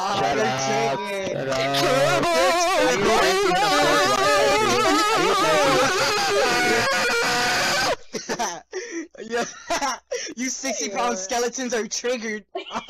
Shut you're up. triggered. Shut up. Are you renting the fourth one? Yeah, you 60-pound skeletons are triggered.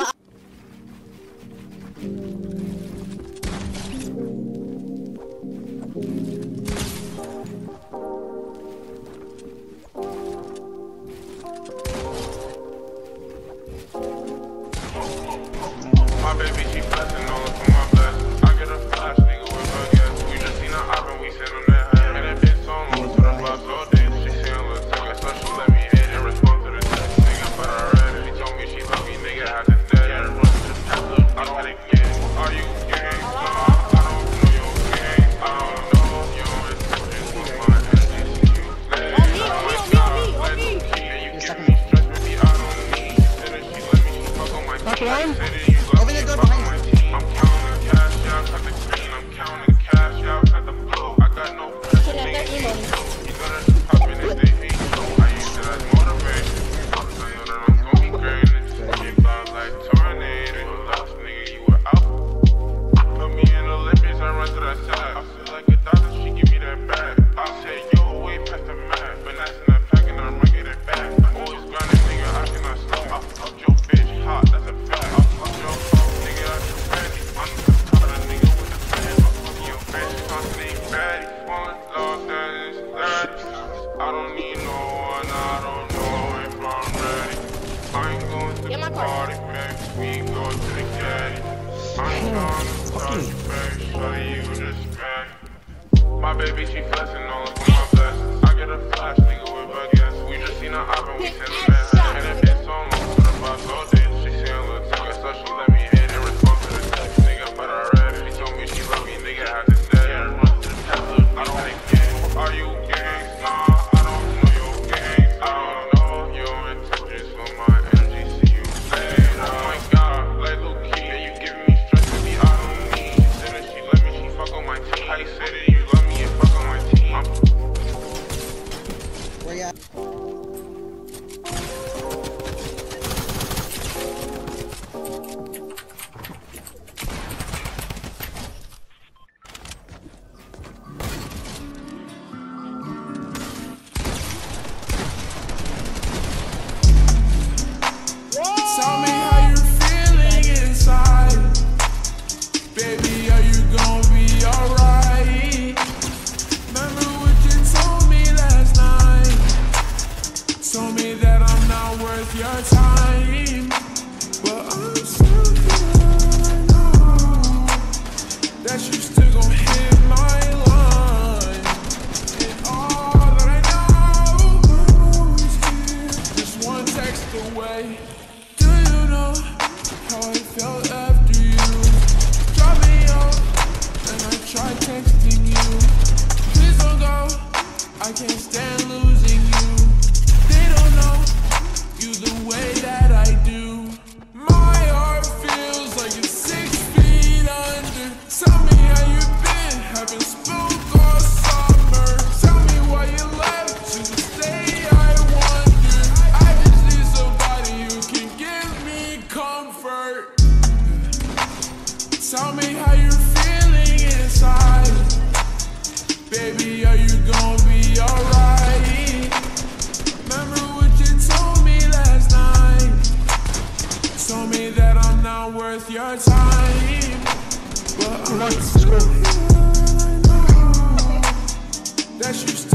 My baby, she flexing all up on my vest. I get a flash, nigga, with her guess. We just seen her op and we sitting on that head. And it been so long, so them vibes all day. She saying, look, nigga, so she let me hit and respond to the text. Nigga, but I read it. She told me she love me, nigga, had to dead. Yeah, run to the tap, look, I don't like it. Are you gang? No, I don't know your gang. I don't know your intentions with my energy. You play. On me. And you give me stress, baby, I don't need. And then she let me, she fuck on my team. Open the door behind you. I'm counting cash out at the green, I'm counting cash out at the blue. I got no pressure, nigga. You gotta just pop in if they hate you. I use it as motivation. I'm telling you that I'm going great. Get by like tornado. Last nigga, you were out. Put me in the Olympics, I run to that side. I feel like a doctor, she give me that bag. I say, yo, way past the mat. Finessing that pack and I'm running it back. Always grinding, nigga, I cannot stop. I fuck your bitch hot, that's a fact. I fuck your phone, nigga, I just ready. I'm the kind of nigga with the fan. I fuck your bitch, constantly baddie. Falling love, that is that. I don't need no one, I don't know if I'm ready. I ain't going to the party, baby, we go to the caddy. I ain't gonna touch you, baby, shawty, you just ready. My baby, she flexing all up on my vest. I get a flash, nigga, with her guess. We just seen her op and we sitting on that head. And it been so long, so them vibes all day. She saying, look, nigga, so she let me hit and respond to the text. Nigga, but I read it. She told me she love me, nigga, had to dead. Yeah, run to the tap, look, I don't like it. Are you gang? Nah, I don't know your gang. I don't know your intentions with my energy. See you later. Oh my god, like Lil Key, and you giving me stress, baby, I don't need. She said that she let me, she fuck on my team. How you say that you love me and fuck on my team? Where you at? Tell me how you're feeling inside. Baby, are you gonna be alright? Remember what you told me last night? Told me that I'm not worth your time. But I'm still here, I know that you still gon' hit my line. And all that I know is here, just one text away. Do you know how I felt after you dropped me off and I tried texting you? Please don't go, I can't stand losing you. They don't know you the way that I do. My heart feels like it's 6 feet under. Tell me how you been, haven't spoke all summer. Tell me why you left to this day, I wonder. I just need somebody who can give me comfort. Tell me how you're feeling inside. Baby, are you gonna be alright? Remember what you told me last night? Told me that I'm not worth your time. But I'm still here, I know that you still